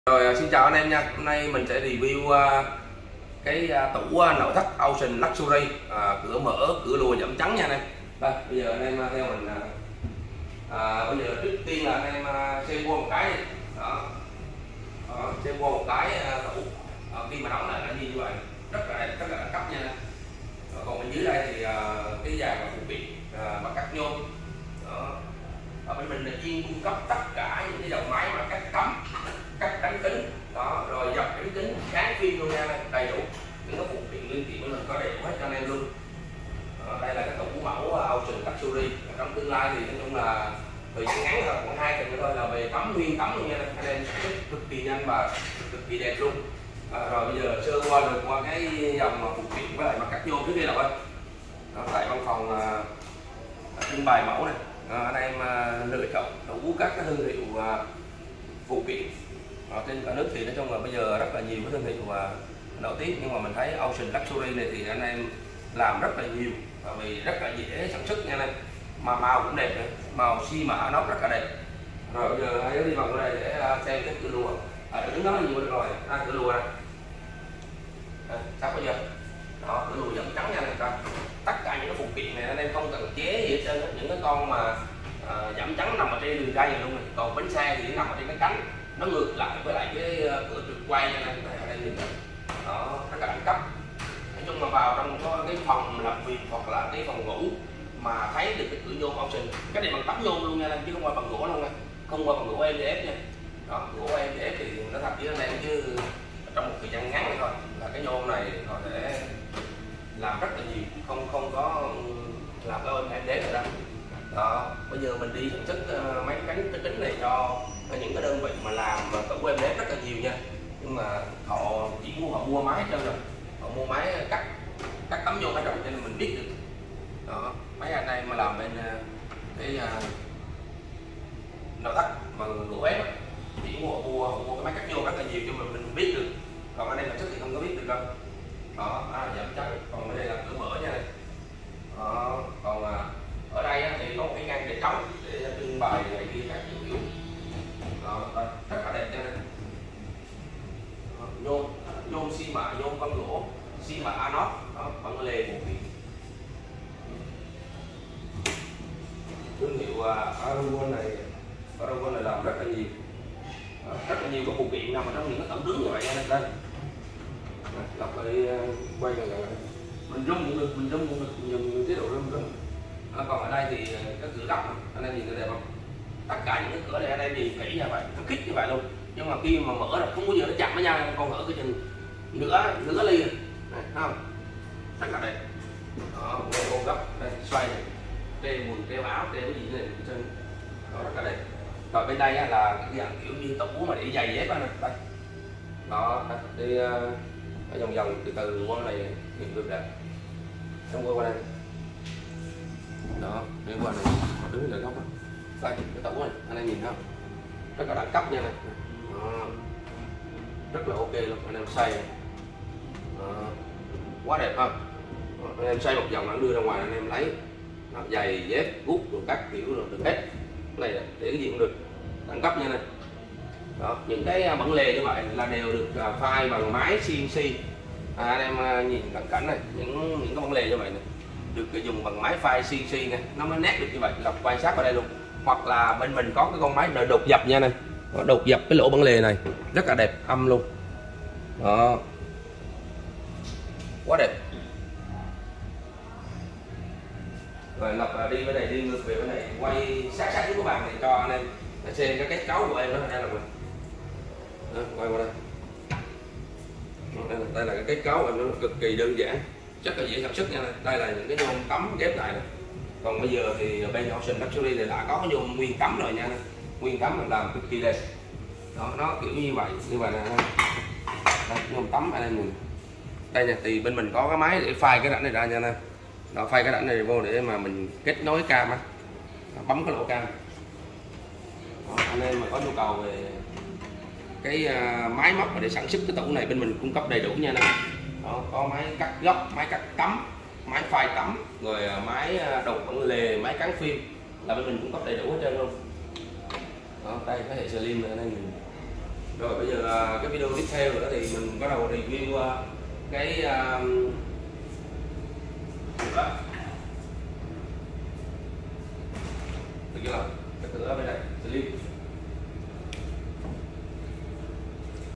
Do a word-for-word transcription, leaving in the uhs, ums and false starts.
Rồi, xin chào anh em nha. Hôm nay mình sẽ review uh, cái uh, tủ uh, nội thất Ocean Luxury, uh, cửa mở, cửa lùa giảm trắng nha anh em. Đây, bây giờ anh em uh, theo mình uh, uh, bây giờ trước tiên là anh em uh, xem qua một cái đi. Đó. Đó, xem qua một cái uh, tủ uh, khi mà đóng lại nó như vậy, rất là rất là đẳng cấp nha. Đó, còn bên dưới đây thì uh, cái dàn phụ kiện uh, bằng cắt nhôm. Đó. Ở bên mình là chuyên cung cấp tất cả những cái dòng máy mà cắt cắm, cắt trắng kính, đó, rồi dọc trắng kính, kháng phim luôn nha, đầy đủ những cái phụ kiện linh kiện của mình có đầy đủ hết cho anh em luôn. Đó, đây là cái tủ mẫu Ocean Luxury. Trong tương lai thì nói chung là thời gian ngắn là khoảng hai tuần nữa thôi là về cắm nguyên cắm luôn nha anh em, cực kỳ nhanh và cực kỳ đẹp luôn. À, rồi bây giờ sơ qua được qua cái dòng phụ kiện với lại mặt cắt nhôm trước kia rồi. Tại văn phòng trưng bày mẫu này. À, anh em uh, lựa chọn đủ các cái thương hiệu uh, phụ kiện ở trên cả nước thì nói chung là bây giờ rất là nhiều cái thương hiệu uh, nổi tiếng, nhưng mà mình thấy Ocean Luxury này thì anh em làm rất là nhiều và vì rất là dễ sản xuất nha anh em, mà màu cũng đẹp nữa, màu xi mã nó rất là đẹp. Rồi bây giờ hãy đi vào đây để uh, xem cái cửa lùa. À, đứng đó là nhiều được rồi, à, cửa lùa này à, sao bây giờ đó, cửa lùa vẫn trắng nha anh em. Tất cả những cái phụ kiện này anh em không cần chế gì hết trơn, những cái con mà uh, giảm trắng nằm ở trên đường ray này luôn này. Còn bánh xe thì nằm ở trên cái cánh, nó ngược lại với lại cái uh, cửa trực quay nha anh em. Đây nhìn đó, rất là đẳng cấp. Nói chung là vào trong có cái phòng làm việc hoặc là cái phòng ngủ mà thấy được cái cửa nhôm Ocean, cái này bằng tấm nhôm luôn nha anh em, chứ không qua bằng gỗ luôn nha, không qua bằng gỗ em đê ép nha. Đó, gỗ em đê ép thì nó thật với anh em, chứ trong một thời gian ngắn thôi là cái nhôm này có thể làm rất là nhiều, không không có làm cái em đế rồi đó. Đó, bây giờ mình đi sản xuất uh, mấy cái cánh kính này cho những cái đơn vị mà làm tủ em đế rất là nhiều nha, nhưng mà họ chỉ mua họ mua máy cho rồi, họ mua máy cắt cắt tấm nhôm hết rồi, cho nên mình biết được. Đó, mấy anh em mà làm bên uh, cái uh, nội thất mà gỗ ép chỉ mua họ mua họ mua cái máy cắt nhôm rất là nhiều, cho mình mình biết được, còn anh em sản xuất thì không có biết được đâu. Đó, à, giảm trắng. Còn ở đây là cửa mở nha này. Đó, còn à, ở đây á, thì có một cái ngăn để trống để trưng bày này kia các kiểu. Đó, đó, rất là đẹp nha này. Đó, nhôm nhôm xi mạ, nhôm vân gỗ, xi mạ inox, đó, bằng lề phụ kiện. Thương hiệu à, Aragon này, Aragon này làm rất là nhiều, đó, rất là nhiều các phụ kiện nằm ở trong những cái tấm tướng như vậy nha đây. Lặp lại quay lại mình rung cũng được, mình rung cũng được, mình dùng chế độ rung rung. À, còn ở đây thì cái cửa lắp anh em nhìn thấy đẹp không? Tất cả những cái cửa này anh em nhìn kỹ như vậy, nó kít như vậy luôn, nhưng mà khi mà mở ra không bao giờ nó chạm với nhau, con mở cái chừng nửa nửa ly này, thấy không? Rất là đẹp. Đó, ô gấp đây, xoay này, treo quần, treo áo, treo cái gì này trên, đó rất là đẹp. Rồi bên đây là cái dạng kiểu như tủ mà để giày dép đó nè, đây. Đó, đi ở vòng vòng từ từ qua này nhìn được đẹp, xong qua qua đây, đó, đi qua này đứng lại góc đó. Đây cái tủ này anh em nhìn thấy không, rất là đẳng cấp nha này. Đó, rất là ok luôn, anh em xoay này. Đó, quá đẹp không? Đó, anh em xoay một vòng anh đưa ra ngoài anh em lấy giày dép guốc rồi các kiểu rồi được hết. Cái này để cái gì cũng được, đẳng cấp nha này. Đó, những cái bản lề như vậy là đều được phai bằng máy xê en xê. À, anh em nhìn cận cảnh này, những những cái bản lề như vậy này được dùng bằng máy phai xê en xê này, nó mới nét được như vậy, là quan sát vào đây luôn. Hoặc là bên mình có cái con máy đột dập nha này, đột dập cái lỗ bản lề này rất là đẹp, âm luôn. Đó, quá đẹp. Rồi lập đi bên này, đi ngược về bên này, quay sát sát với các bạn này cho anh em xem cái kết cấu của em nó đây là mình. Đó, quay qua đây. Đây là, đây là cái kết cấu em, nó cực kỳ đơn giản, rất là dễ sản xuất nha. Đây là những cái nhôm tấm ghép lại này. Còn bây giờ thì bên Ocean Luxury thì đã có cái nhôm nguyên tấm rồi nha, nguyên tấm mình làm cực kỳ đẹp. Đó, nó kiểu như vậy, như vậy nè. Đây, nhôm tấm anh em nhìn. Đây nha, thì bên mình có cái máy để phai cái rãnh này ra nha nè. Đó, phai cái rãnh này vô để mà mình kết nối cam á, bấm cái lỗ cam. Đó, anh em mà có nhu cầu về cái uh, máy móc để sản xuất cái tủ này bên mình cung cấp đầy đủ nha nè. Đó, có máy cắt góc, máy cắt tấm, máy phai tấm, rồi uh, máy đột bản lề, máy cán phim là bên mình cung cấp đầy đủ hết trơn luôn. Đó, đây cái hệ slim này anh em nhìn Rồi bây giờ à, cái video tiếp theo nữa thì mình bắt đầu review à, cái à, đó. Được chưa?